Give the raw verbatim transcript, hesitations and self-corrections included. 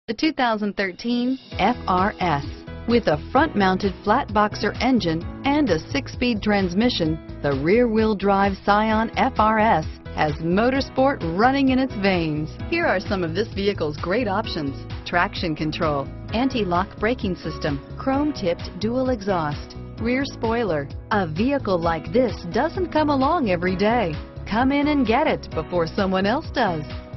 The two thousand thirteen F R S. With a front-mounted flat boxer engine and a six-speed transmission, the rear-wheel drive Scion F R S has motorsport running in its veins. Here are some of this vehicle's great options: traction control, anti-lock braking system, chrome-tipped dual exhaust, rear spoiler. A vehicle like this doesn't come along every day. Come in and get it before someone else does.